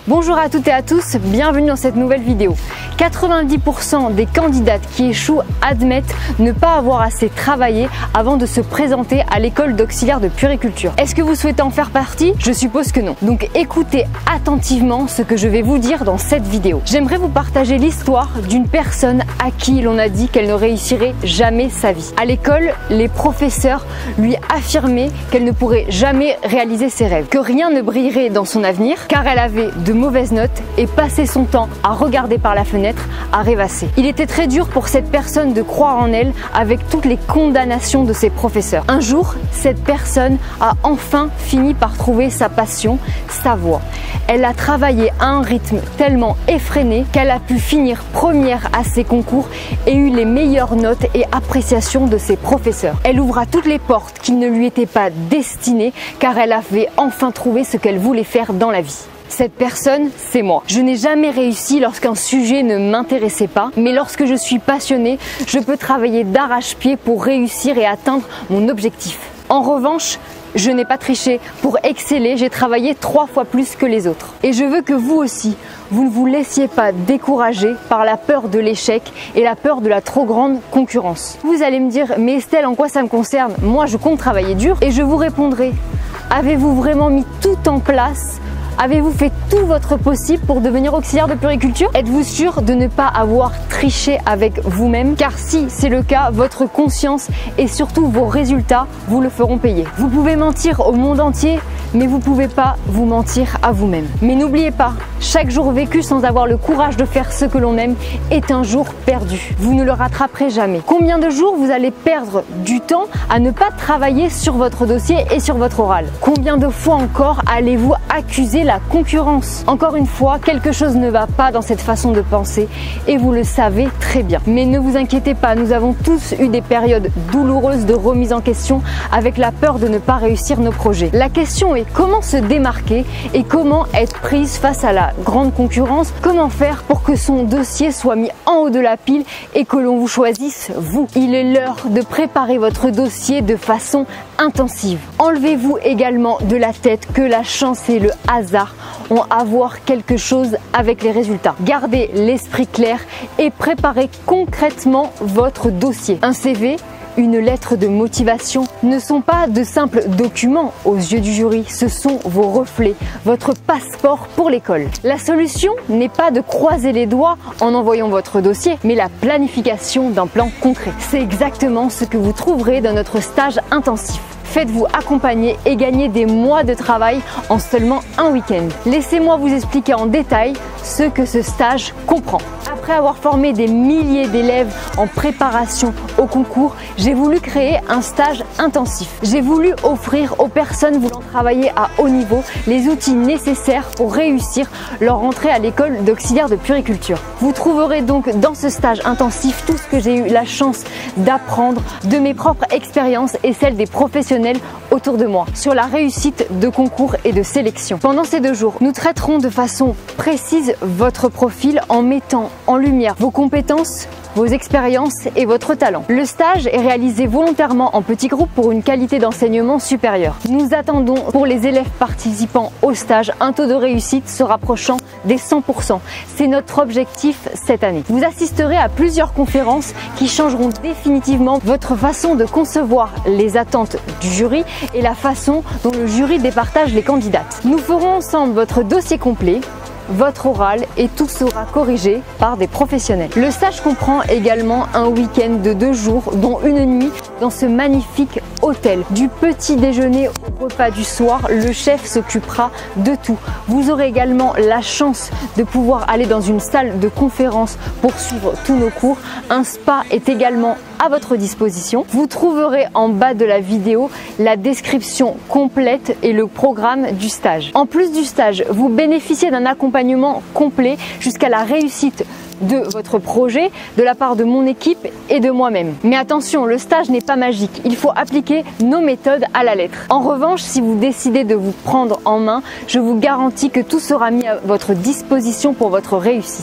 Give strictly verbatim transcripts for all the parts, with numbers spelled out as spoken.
Bonjour à toutes et à tous, bienvenue dans cette nouvelle vidéo. quatre-vingt-dix pour cent des candidates qui échouent admettent ne pas avoir assez travaillé avant de se présenter à l'école d'auxiliaire de puériculture. Est-ce que vous souhaitez en faire partie? Je suppose que non. Donc écoutez attentivement ce que je vais vous dire dans cette vidéo. J'aimerais vous partager l'histoire d'une personne à qui l'on a dit qu'elle ne réussirait jamais sa vie. À l'école, les professeurs lui affirmaient qu'elle ne pourrait jamais réaliser ses rêves, que rien ne brillerait dans son avenir car elle avait de mauvaises notes et passait son temps à regarder par la fenêtre, à rêvasser. Il était très dur pour cette personne de croire en elle avec toutes les condamnations de ses professeurs. Un jour, cette personne a enfin fini par trouver sa passion, sa voie. Elle a travaillé à un rythme tellement effréné qu'elle a pu finir première à ses concours et eu les meilleures notes et appréciations de ses professeurs. Elle ouvra toutes les portes qui ne lui étaient pas destinées car elle avait enfin trouvé ce qu'elle voulait faire dans la vie. Cette personne, c'est moi. Je n'ai jamais réussi lorsqu'un sujet ne m'intéressait pas, mais lorsque je suis passionnée, je peux travailler d'arrache-pied pour réussir et atteindre mon objectif. En revanche, je n'ai pas triché. Pour exceller, j'ai travaillé trois fois plus que les autres. Et je veux que vous aussi, vous ne vous laissiez pas décourager par la peur de l'échec et la peur de la trop grande concurrence. Vous allez me dire, mais Estelle, en quoi ça me concerne? Moi, je compte travailler dur. Et je vous répondrai, avez-vous vraiment mis tout en place? Avez-vous fait tout votre possible pour devenir auxiliaire de puériculture? Êtes-vous sûr de ne pas avoir triché avec vous-même? Car si c'est le cas, votre conscience et surtout vos résultats vous le feront payer. Vous pouvez mentir au monde entier, mais vous ne pouvez pas vous mentir à vous-même. Mais n'oubliez pas, chaque jour vécu sans avoir le courage de faire ce que l'on aime est un jour perdu. Vous ne le rattraperez jamais. Combien de jours vous allez perdre du temps à ne pas travailler sur votre dossier et sur votre oral? Combien de fois encore allez-vous accuser la concurrence? Encore une fois, quelque chose ne va pas dans cette façon de penser et vous le savez très bien. Mais ne vous inquiétez pas, nous avons tous eu des périodes douloureuses de remise en question avec la peur de ne pas réussir nos projets. La question est comment se démarquer et comment être prise face à la grande concurrence? Comment faire pour que son dossier soit mis en haut de la pile et que l'on vous choisisse vous? Il est l'heure de préparer votre dossier de façon intensive. Enlevez-vous également de la tête que la chance et le hasard ont à voir quelque chose avec les résultats. Gardez l'esprit clair et préparez concrètement votre dossier. Un C V, une lettre de motivation ne sont pas de simples documents aux yeux du jury, ce sont vos reflets, votre passeport pour l'école. La solution n'est pas de croiser les doigts en envoyant votre dossier, mais la planification d'un plan concret. C'est exactement ce que vous trouverez dans notre stage intensif. Faites-vous accompagner et gagnez des mois de travail en seulement un week-end. Laissez-moi vous expliquer en détail ce que ce stage comprend. Après avoir formé des milliers d'élèves en préparation au concours, j'ai voulu créer un stage intensif. J'ai voulu offrir aux personnes voulant travailler à haut niveau les outils nécessaires pour réussir leur entrée à l'école d'auxiliaire de puériculture. Vous trouverez donc dans ce stage intensif tout ce que j'ai eu la chance d'apprendre de mes propres expériences et celles des professionnels autour de moi sur la réussite de concours et de sélection. Pendant ces deux jours, nous traiterons de façon précise votre profil en mettant en lumière vos compétences, vos expériences et votre talent. Le stage est réalisé volontairement en petits groupes pour une qualité d'enseignement supérieure. Nous attendons pour les élèves participants au stage un taux de réussite se rapprochant des cent pour cent. C'est notre objectif cette année. Vous assisterez à plusieurs conférences qui changeront définitivement votre façon de concevoir les attentes du jury et la façon dont le jury départage les candidates. Nous ferons ensemble votre dossier complet, votre oral et tout sera corrigé par des professionnels. Le stage comprend également un week-end de deux jours dont une nuit dans ce magnifique hôtel. Du petit déjeuner au repas du soir, le chef s'occupera de tout. Vous aurez également la chance de pouvoir aller dans une salle de conférence pour suivre tous nos cours. Un spa est également à votre disposition. Vous trouverez en bas de la vidéo la description complète et le programme du stage. En plus du stage, vous bénéficiez d'un accompagnement complet jusqu'à la réussite de votre projet de la part de mon équipe et de moi-même. Mais attention, le stage n'est pas magique, il faut appliquer nos méthodes à la lettre. En revanche, si vous décidez de vous prendre en main, je vous garantis que tout sera mis à votre disposition pour votre réussite.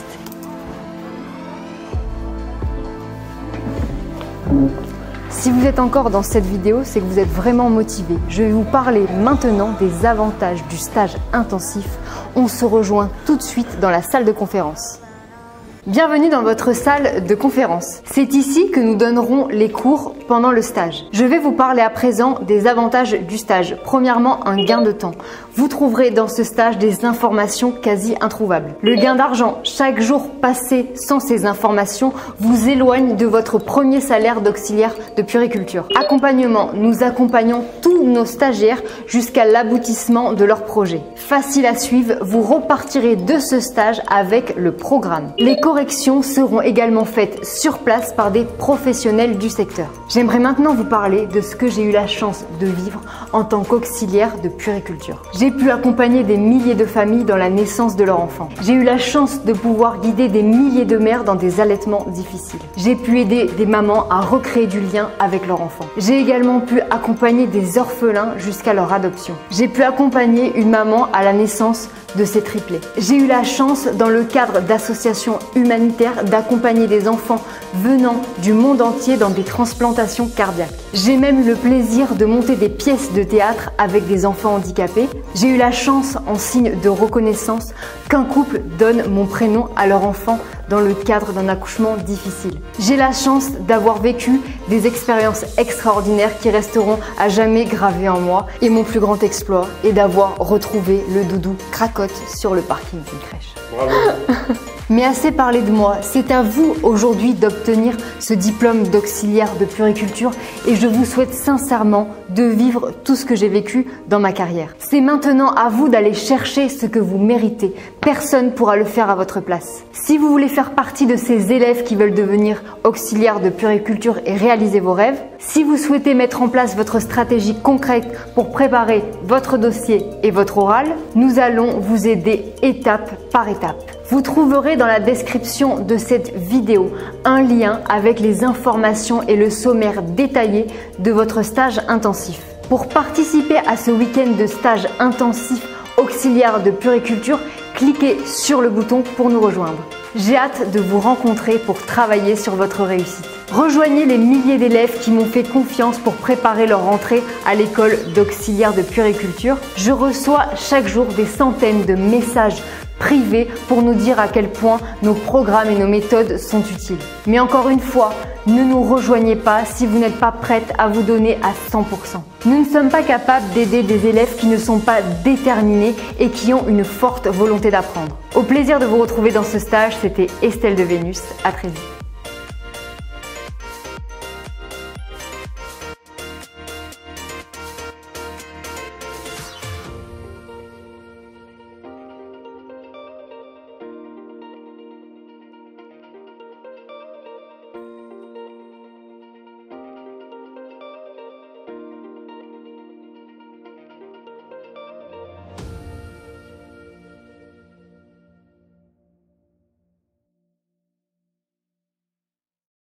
Si vous êtes encore dans cette vidéo, c'est que vous êtes vraiment motivé. Je vais vous parler maintenant des avantages du stage intensif on se rejoint tout de suite dans la salle de conférence. Bienvenue dans votre salle de conférence. C'est ici que nous donnerons les cours pendant le stage. Je vais vous parler à présent des avantages du stage. Premièrement, un gain de temps. Vous trouverez dans ce stage des informations quasi introuvables. Le gain d'argent, chaque jour passé sans ces informations vous éloigne de votre premier salaire d'auxiliaire de puériculture. Accompagnement, nous accompagnons tous nos stagiaires jusqu'à l'aboutissement de leur projet. Facile à suivre, vous repartirez de ce stage avec le programme. Les corrections seront également faites sur place par des professionnels du secteur. J'aimerais maintenant vous parler de ce que j'ai eu la chance de vivre en tant qu'auxiliaire de puériculture. J'ai pu accompagner des milliers de familles dans la naissance de leurs enfants. J'ai eu la chance de pouvoir guider des milliers de mères dans des allaitements difficiles. J'ai pu aider des mamans à recréer du lien avec leurs enfants. J'ai également pu accompagner des orphelins jusqu'à leur adoption. J'ai pu accompagner une maman à la naissance de ses triplés. J'ai eu la chance, dans le cadre d'associations humanitaires, d'accompagner des enfants venant du monde entier dans des transplantations cardiaques. J'ai même eu le plaisir de monter des pièces de théâtre avec des enfants handicapés. J'ai eu la chance, en signe de reconnaissance, qu'un couple donne mon prénom à leur enfant dans le cadre d'un accouchement difficile. J'ai la chance d'avoir vécu des expériences extraordinaires qui resteront à jamais gravées en moi, et mon plus grand exploit est d'avoir retrouvé le doudou Cracotte sur le parking d'une crèche. Bravo. Mais assez parlé de moi, c'est à vous aujourd'hui d'obtenir ce diplôme d'auxiliaire de puériculture et je vous souhaite sincèrement de vivre tout ce que j'ai vécu dans ma carrière. C'est maintenant à vous d'aller chercher ce que vous méritez. Personne ne pourra le faire à votre place. Si vous voulez faire partie de ces élèves qui veulent devenir auxiliaires de puériculture et réaliser vos rêves, si vous souhaitez mettre en place votre stratégie concrète pour préparer votre dossier et votre oral, nous allons vous aider étape par étape. Vous trouverez dans la description de cette vidéo un lien avec les informations et le sommaire détaillé de votre stage intensif. Pour participer à ce week-end de stage intensif auxiliaire de puériculture, cliquez sur le bouton pour nous rejoindre. J'ai hâte de vous rencontrer pour travailler sur votre réussite. Rejoignez les milliers d'élèves qui m'ont fait confiance pour préparer leur entrée à l'école d'auxiliaire de puériculture. Je reçois chaque jour des centaines de messages privés pour nous dire à quel point nos programmes et nos méthodes sont utiles. Mais encore une fois, ne nous rejoignez pas si vous n'êtes pas prête à vous donner à cent pour cent. Nous ne sommes pas capables d'aider des élèves qui ne sont pas déterminés et qui ont une forte volonté d'apprendre. Au plaisir de vous retrouver dans ce stage, c'était Estelle de Vénus. À très vite.